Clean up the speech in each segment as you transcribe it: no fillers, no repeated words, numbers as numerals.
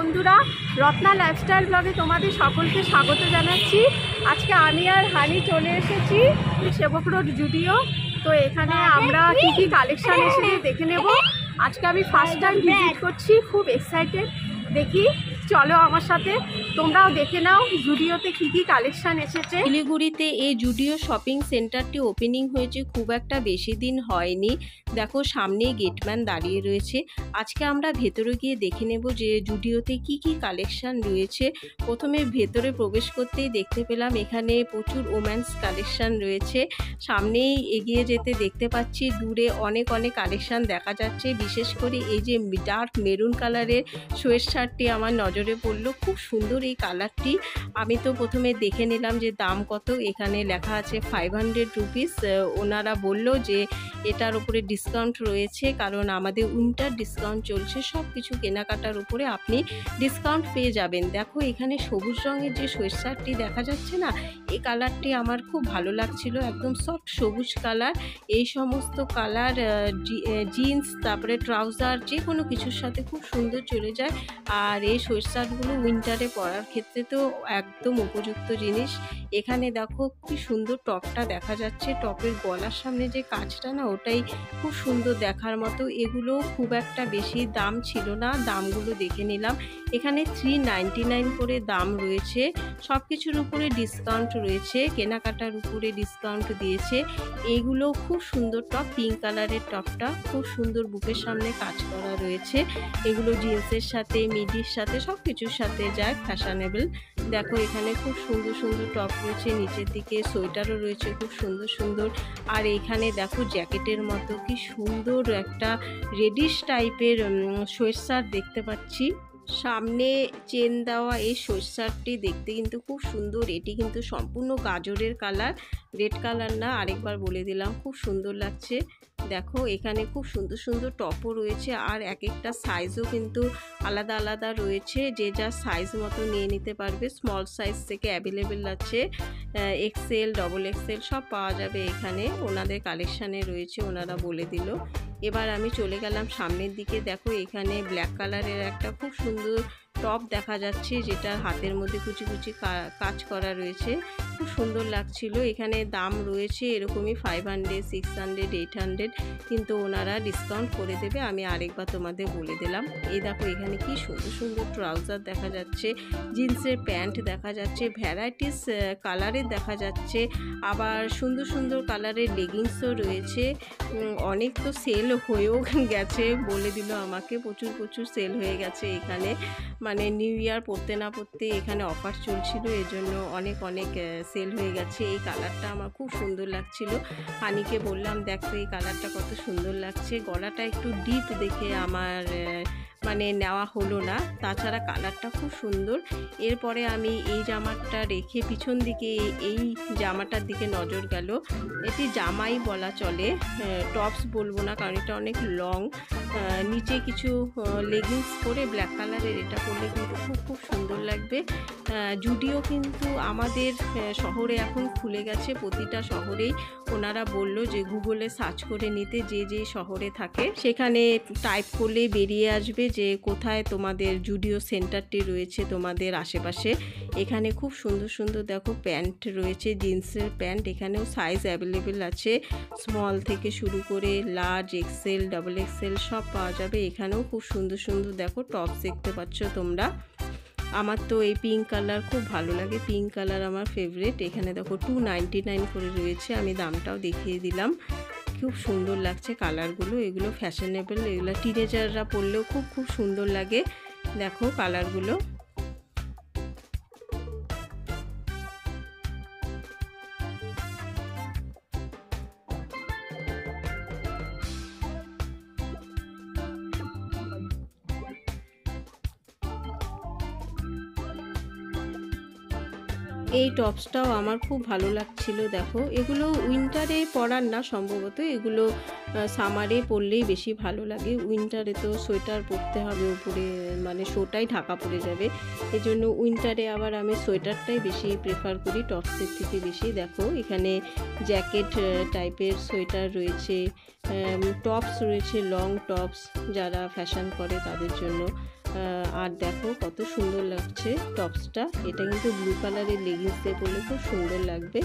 বন্ধুরা, রত্না লাইফস্টাইল ব্লগে তোমাদের সকলকে স্বাগত জানাচ্ছি। আজকে আমি আর হানি চলে এসেছি সেবক রোড জুডিও। তো এখানে আমরা কী কী কালেকশান এসেছে দেখে নেব। আজকে আমি ফার্স্ট টাইম ভিজিট করছি, খুব এক্সাইটেড। দেখি, চলো আমার সাথে, তোমরাও দেখে নাও জুডিওতে কী কী কালেকশান এসেছে। শিলিগুড়িতে এই জুডিও শপিং সেন্টারটি ওপেনিং হয়েছে, খুব একটা বেশি দিন হয়নি। দেখো সামনেই গেটম্যান দাঁড়িয়ে রয়েছে। আজকে আমরা ভেতরে গিয়ে দেখে নেব যে জুডিওতে কি কি কালেকশান রয়েছে। প্রথমে ভেতরে প্রবেশ করতেই দেখতে পেলাম এখানে প্রচুর ওমেন্স কালেকশান রয়েছে। সামনেই এগিয়ে যেতে দেখতে পাচ্ছি দূরে অনেক কালেকশান দেখা যাচ্ছে। বিশেষ করে এই যে ডার্ক মেরুন কালারের সোয়েট শার্টটি আমার নজরে পড়লো, খুব সুন্দর এই কালারটি। আমি তো প্রথমে দেখে নিলাম যে দাম কত। এখানে লেখা আছে 500 রুপিস। ওনারা বলল যে এটার উপরে ডিসকাউন্ট রয়েছে, কারণ আমাদের উইন্টার ডিসকাউন্ট চলছে। সব কিছু কেনাকাটার উপরে আপনি ডিসকাউন্ট পেয়ে যাবেন। দেখো এখানে সবুজ রঙের যে সোয়েট শার্টটি দেখা যাচ্ছে না, এই কালারটি আমার খুব ভালো লাগছিল, একদম সফট সবুজ কালার। এই সমস্ত কালার জিন্স তারপরে ট্রাউজার যে কোনো কিছুর সাথে খুব সুন্দর চলে যায়। আর এই সোয়েট শার্টগুলো উইন্টারে পরার ক্ষেত্রে তো একদম উপযুক্ত জিনিস। এখানে দেখো কি সুন্দর টপটা দেখা যাচ্ছে। টপের গলার সামনে যে কাজটা না, ওটাই খুব সুন্দর দেখার মতো। এগুলো খুব একটা বেশি দাম ছিল না, দামগুলো দেখে নিলাম। এখানে 399 করে দাম রয়েছে। সব কিছুর উপরে ডিসকাউন্ট রয়েছে, কেনাকাটার উপরে ডিসকাউন্ট দিয়েছে। এইগুলো খুব সুন্দর টপ, পিঙ্ক কালারের টপটা খুব সুন্দর, বুকের সামনে কাজ করা রয়েছে। এগুলো জিন্সের সাথে মিডির সাথে সব কিছুর সাথে যায়, ফ্যাশনেবল। দেখো এখানে খুব সুন্দর টপ রয়েছে, নিচের দিকে সোয়েটারও রয়েছে খুব সুন্দর। আর এখানে দেখো জ্যাকেটের মতো কি সুন্দর একটা রেডিশ টাইপের সোয়েট শার্ট দেখতে পাচ্ছি। সামনে চেন দেওয়া এই সোয়েট শার্টটি দেখতে কিন্তু খুব সুন্দর। এটি কিন্তু সম্পূর্ণ গাজরের কালার, রেড কালার না, আরেকবার বলে দিলাম, খুব সুন্দর লাগছে। দেখো এখানে খুব সুন্দর টপও রয়েছে, আর এক একটা সাইজও কিন্তু আলাদা রয়েছে। যে যা সাইজ মতো নিয়ে নিতে পারবে। স্মল সাইজ থেকে অ্যাভেলেবেল আছে, এক্সেল, ডবল এক্সেল সব পাওয়া যাবে এখানে। ওনাদের কালেকশানে রয়েছে, ওনারা বলে দিল। এবার আমি চলে গেলাম সামনের দিকে। দেখো এখানে ব্ল্যাক কালারের একটা খুব সুন্দর টপ দেখা যাচ্ছে, যেটা হাতের মধ্যে কুচি কাজ করা রয়েছে, খুব সুন্দর লাগছিল। এখানে দাম রয়েছে এরকমই 500, 600, 800, কিন্তু ওনারা ডিসকাউন্ট করে দেবে। আমি আরেকবার তোমাদের বলে দিলাম। এই দেখো এখানে কি সুন্দর ট্রাউজার দেখা যাচ্ছে, জিন্সের প্যান্ট দেখা যাচ্ছে, ভ্যারাইটিস কালারের দেখা যাচ্ছে, আবার সুন্দর কালারের লেগিংসও রয়েছে। অনেক তো সেল হয়েও গেছে, বলে দিল আমাকে, প্রচুর সেল হয়ে গেছে এখানে। মানে নিউ ইয়ার পড়তে না পড়তে এখানে অফার চলছিল, এজন্য অনেক সেল হয়ে গেছে। এই কালারটা আমার খুব সুন্দর লাগছিল। হানিকে বললাম দেখো এই কালারটা কত সুন্দর লাগছে। গলাটা একটু ডিপ দেখে আমার মানে নেওয়া হলো না, তাছাড়া কালারটা খুব সুন্দর। এরপরে আমি এই জামাটা রেখে পিছন দিকে এই জামাটার দিকে নজর গেল। এটি জামাই বলা চলে, টপস বলবো না, কারণ এটা অনেক লং। নিচে কিছু লেগিংস পরে ব্ল্যাক কালারের এটা পরলে কিন্তু খুব সুন্দর লাগবে। জুডিও কিন্তু আমাদের শহরে এখন খুলে গেছে, প্রতিটা শহরেই। ওনারা বলল যে গুগলে সার্চ করে নিতে, যে শহরে থাকে সেখানে টাইপ করলে বেরিয়ে আসবে যে কোথায় তোমাদের জুডিও সেন্টারটি রয়েছে তোমাদের আশেপাশে। এখানে খুব সুন্দর দেখো প্যান্ট রয়েছে, জিন্সের প্যান্ট। এখানেও সাইজ অ্যাভেলেবেল আছে, স্মল থেকে শুরু করে লার্জ, এক্সেল, ডবল এক্সেল সব পাওয়া যাবে। এখানেও খুব সুন্দর দেখো টপস দেখতে পাচ্ছ তোমরা। আমার তো এই পিঙ্ক কালার খুব ভালো লাগে, পিঙ্ক কালার আমার ফেভারিট। এখানে দেখো 299 করে রয়েছে, আমি দামটাও দেখিয়ে দিলাম। খুব সুন্দর লাগছে কালারগুলো, এগুলো ফ্যাশনেবল, এগুলো টিনেজাররা পরলেও খুব সুন্দর লাগে। দেখো কালারগুলো। এই টপসটাও আমার খুব ভালো লাগছিল। দেখো এগুলো উইন্টারে পরার না সম্ভবত, এগুলো সামারে পরলেই বেশি ভালো লাগে। উইন্টারে তো সোয়েটার পরতে হবে উপরে, মানে শোটাই ঢাকা পড়ে যাবে। এই জন্য উইন্টারে আবার আমি সোয়েটারটাই বেশি প্রেফার করি টপসের থেকে বেশি। দেখো এখানে জ্যাকেট টাইপের সোয়েটার রয়েছে, টপস রয়েছে, লং টপস যারা ফ্যাশন করে তাদের জন্য। আর দেখো কত সুন্দর লাগছে টপসটা। এটা কিন্তু ব্লু কালারের লেগিংস দিয়ে পরলে খুব সুন্দর লাগবে।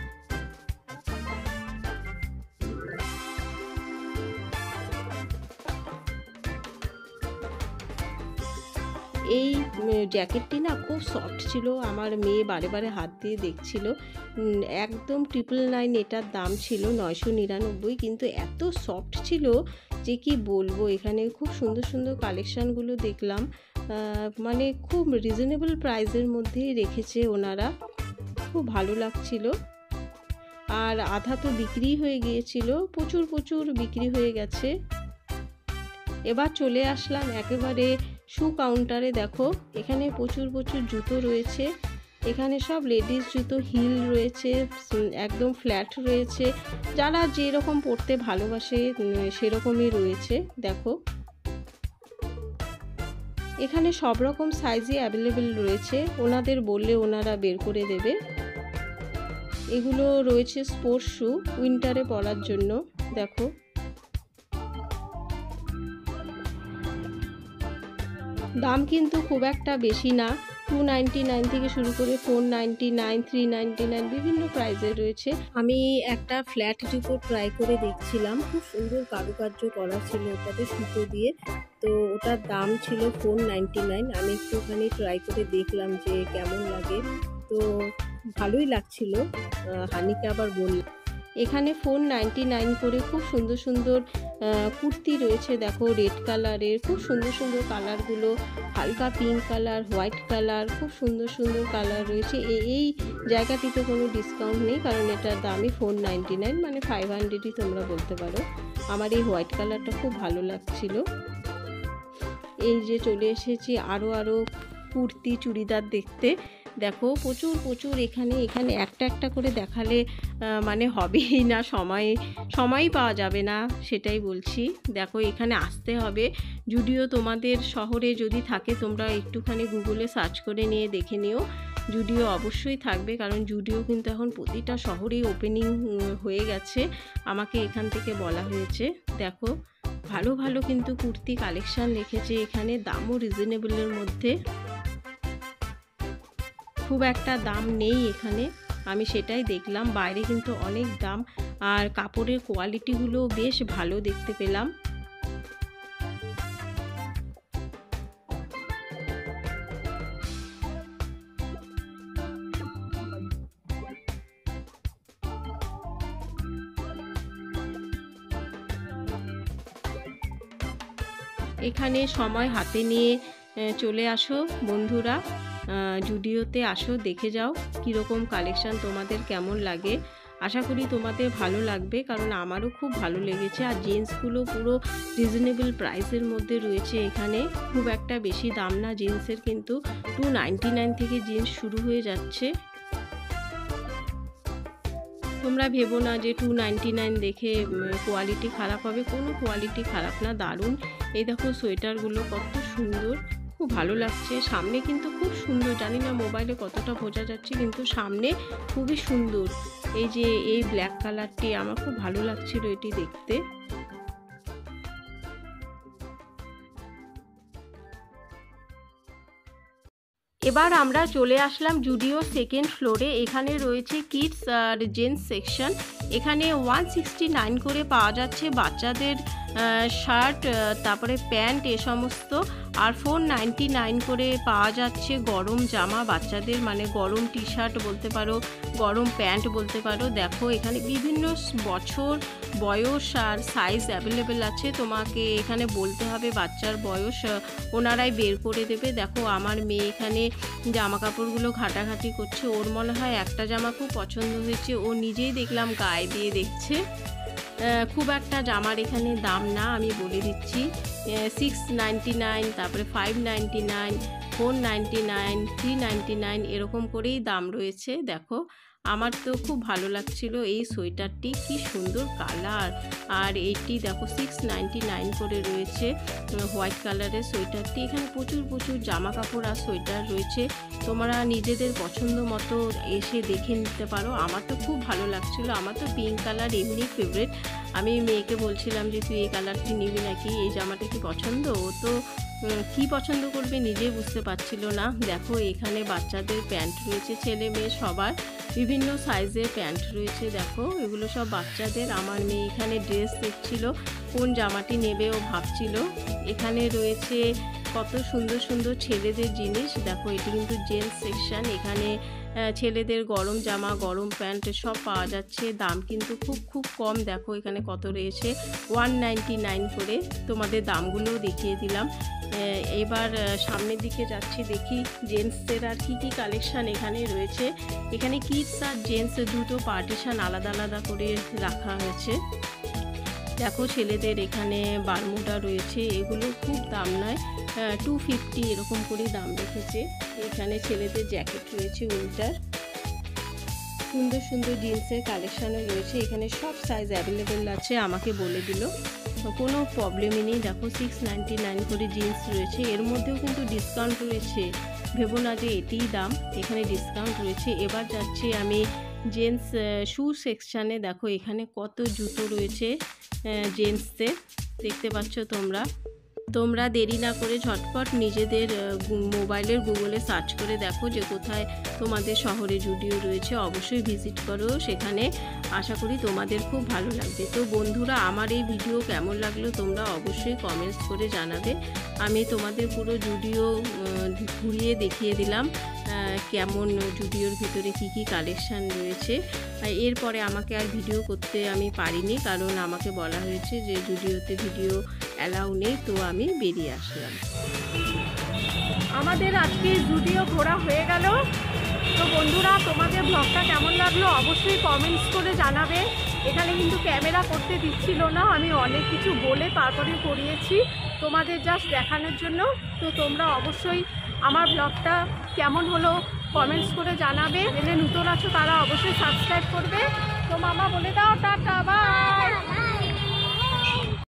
এই জ্যাকেটটি না খুব সফট ছিল, আমার মেয়ে বারে বারে হাত দিয়ে দেখছিল। একদম 999 এটার দাম ছিল 999, কিন্তু এত সফট ছিল যে কি বলবো। এখানে খুব সুন্দর সুন্দর কালেকশানগুলো দেখলাম, মানে খুব রিজনেবল প্রাইসের মধ্যেই রেখেছে ওনারা, খুব ভালো লাগছিল। আর আধা তো বিক্রি হয়ে গিয়েছিল, প্রচুর প্রচুর বিক্রি হয়ে গেছে। এবার চলে আসলাম একেবারে শু কাউন্টারে। দেখো এখানে প্রচুর প্রচুর জুতো রয়েছে, এখানে সব লেডিস জুতো, হিল রয়েছে, একদম ফ্ল্যাট রয়েছে, যারা যেরকম পরতে ভালোবাসে সেরকমই রয়েছে। দেখো এখানে সব রকম সাইজই অ্যাভেলেবেল রয়েছে, ওনাদের বললে ওনারা বের করে দেবে। এগুলো রয়েছে স্পোর্টস শু, উইন্টারে পরার জন্য। দেখো দাম কিন্তু খুব একটা বেশি না, 299 থেকে শুরু করে 499, 399 বিভিন্ন প্রাইসের রয়েছে। আমি একটা ফ্ল্যাট জুতো ট্রাই করে দেখছিলাম, খুব সুন্দর কারুকার্য করা ছিল ওটাতে সুতো দিয়ে, তো ওটার দাম ছিল 499। আমি একটুখানি ট্রাই করে দেখলাম যে কেমন লাগে, তো ভালোই লাগছিল। হানিকে আবার বললাম। এখানে 499 করে খুব সুন্দর সুন্দর কুর্তি রয়েছে। দেখো রেড কালারের খুব সুন্দর সুন্দর কালারগুলো, হালকা পিঙ্ক কালার, হোয়াইট কালার, খুব সুন্দর সুন্দর কালার রয়েছে। এই জায়গাটিতে কোনো ডিসকাউন্ট নেই, কারণ এটার দামই 499, মানে 500ই তোমরা বলতে পারো। আমার এই হোয়াইট কালারটা খুব ভালো লাগছিল। এই যে চলে এসেছি আরও কুর্তি চুড়িদার দেখতে। দেখো প্রচুর প্রচুর এখানে একটা একটা করে দেখালে মানে হবেই না, সময় পাওয়া যাবে না, সেটাই বলছি। দেখো এখানে আসতে হবে। জুডিও তোমাদের শহরে যদি থাকে তোমরা একটুখানি গুগলে সার্চ করে নিয়ে দেখে নিও, জুডিও অবশ্যই থাকবে, কারণ জুডিও কিন্তু এখন প্রতিটা শহরেই ওপেনিং হয়ে গেছে, আমাকে এখান থেকে বলা হয়েছে। দেখো ভালো ভালো কিন্তু কুর্তি কালেকশান রেখেছে এখানে, দামও রিজনেবলের মধ্যে, খুব একটা দাম নেই এখানে, আমি সেটাই দেখলাম। বাইরে কিন্তু অনেক দাম, আর কাপড়ের কোয়ালিটিগুলো বেশ ভালো দেখতে পেলাম। এখানে সময় হাতে নিয়ে চলে আসো বন্ধুরা, জুডিওতে আসো, দেখে যাও কীরকম কালেকশান তোমাদের কেমন লাগে। আশা করি তোমাদের ভালো লাগবে, কারণ আমারও খুব ভালো লেগেছে। আর জিন্সগুলো পুরো রিজনেবল প্রাইসের মধ্যে রয়েছে এখানে, খুব একটা বেশি দাম না জিন্সের, কিন্তু 299 থেকে জিন্স শুরু হয়ে যাচ্ছে। তোমরা ভেবো না যে 299 দেখে কোয়ালিটি খারাপ হবে, কোনো কোয়ালিটি খারাপ না, দারুণ। এই দেখো সোয়েটারগুলো কত সুন্দর, খুব ভালো লাগছে। সামনে কিন্তু খুব সুন্দর, জানি না মোবাইলে কতটা বোঝা যাচ্ছে, কিন্তু সামনে খুবই সুন্দর। এই যে এই ব্ল্যাক কালারটি আমার খুব ভালো লাগছিল এটি দেখতে। এবার আমরা চলে আসলাম জুডিও সেকেন্ড ফ্লোরে। এখানে রয়েছে কিডস আর জেন্টস সেকশন। এখানে 169 করে পাওয়া যাচ্ছে বাচ্চাদের শার্ট, তারপরে প্যান্ট, এ সমস্ত। আর 499 করে পাওয়া যাচ্ছে গরম জামা বাচ্চাদের, মানে গরম টি শার্ট বলতে পারো, গরম প্যান্ট বলতে পারো। দেখো এখানে বিভিন্ন বছর, বয়স আর সাইজ অ্যাভেলেবেল আছে, তোমাকে এখানে বলতে হবে বাচ্চার বয়স, ওনারাই বের করে দেবে। দেখো আমার মেয়ে এখানে জামা কাপড়গুলো ঘাটাঘাটি করছে, ওর মনে হয় একটা জামা খুব পছন্দ হয়েছে, ও নিজেই দেখলাম গায়ে দিয়ে দেখছে। খুব একটা জামার এখানে দাম না, আমি বলে দিচ্ছি, 699, তারপরে 599, 499, 399 এরকম করেই দাম রয়েছে। দেখো আমার তো খুব ভালো লাগছিল এই সোয়েটারটি, কি সুন্দর কালার। আর এইটি দেখো 699 করে রয়েছে হোয়াইট কালারের সোয়েটারটি। এখানে প্রচুর প্রচুর জামা কাপড় আর সোয়েটার রয়েছে, তোমরা নিজেদের পছন্দ মতো এসে দেখে নিতে পারো। আমার তো খুব ভালো লাগছিল, আমার তো পিঙ্ক কালার এমনি ফেভারিট। আমি মেয়েকে বলছিলাম যে তুই এই কালারটি নিবি নাকি, এই জামাটা কি পছন্দ, ও তো কি পছন্দ করবে নিজেই বুঝতে পারছিল না। দেখো এখানে বাচ্চাদের প্যান্ট রয়েছে, ছেলে মেয়ে সবার বিভিন্ন সাইজের প্যান্ট রয়েছে। দেখো এগুলো সব বাচ্চাদের। আমার মেয়ে এখানে ড্রেস দেখছিল, কোন জামাটি নেবে ও ভাবছিল। এখানে রয়েছে কত সুন্দর সুন্দর ছেলেদের জিনিস। দেখো এটি কিন্তু জেন্টস সেকশন। এখানে ছেলেদের গরম জামা, গরম প্যান্ট সব পাওয়া যাচ্ছে। দাম কিন্তু খুব কম। দেখো এখানে কত রয়েছে, 199 করে। তোমাদের দামগুলোও দেখিয়ে দিলাম। এবার সামনের দিকে যাচ্ছি, দেখি জেন্টসদের আর কি কালেকশান এখানে রয়েছে। এখানে কিডস আর জেন্টস দুটো পার্টিশন আলাদা আলাদা করে রাখা হয়েছে। দেখো ছেলেদের এখানে বারমুডা রয়েছে, এগুলো খুব দাম নয়, 250 এরকম করে দাম রেখেছে। এখানে ছেলেদের জ্যাকেট রয়েছে উইন্টার। সুন্দর সুন্দর জিন্সের কালেকশানও রয়েছে। এখানে সব সাইজ অ্যাভেলেবেল আছে, আমাকে বলে দিল, কোনো প্রবলেমই নেই। দেখো 699 করে জিন্স রয়েছে। এর মধ্যেও কিন্তু ডিসকাউন্ট রয়েছে, ভেবো না যে এটিই দাম, এখানে ডিসকাউন্ট রয়েছে। এবার যাচ্ছি আমি জেন্টস শু সেকশানে। দেখো এখানে কত জুতো রয়েছে জেন্টসদের, দেখতে পাচ্ছ তোমরা দেরি না করে ঝটপট নিজেদের মোবাইলের গুগলে সার্চ করে দেখো যে কোথায় তোমাদের শহরে জুডিও রয়েছে। অবশ্যই ভিজিট করো সেখানে, আশা করি তোমাদের খুব ভালো লাগবে। তো বন্ধুরা, আমার এই ভিডিও কেমন লাগলো তোমরা অবশ্যই কমেন্টস করে জানাবে। আমি তোমাদের পুরো জুডিও ঘুরিয়ে দেখিয়ে দিলাম কেমন জুডিওর ভিতরে কি কালেকশান রয়েছে। এরপরে আমাকে আর ভিডিও করতে আমি পারিনি, কারণ আমাকে বলা হয়েছে যে জুডিওতে ভিডিও অ্যালাউ নেই, তো আমি বেরিয়ে আসলাম। আমাদের আজকে জুডিও ঘোরা হয়ে গেল। তো বন্ধুরা, তোমাদের ব্লগটা কেমন লাগলো অবশ্যই কমেন্টস করে জানাবে। এখানে কিন্তু ক্যামেরা করতে দিচ্ছিল না, আমি অনেক কিছু বলে তারপরে করিয়েছি তোমাদের জাস্ট দেখানোর জন্য। তো তোমরা অবশ্যই আমার ব্লগটা কেমন হলো কমেন্টস করে জানাবে। যারা নতুন আছো তারা অবশ্যই সাবস্ক্রাইব করবে। তো মামা বলে দাও টাটা, বাই।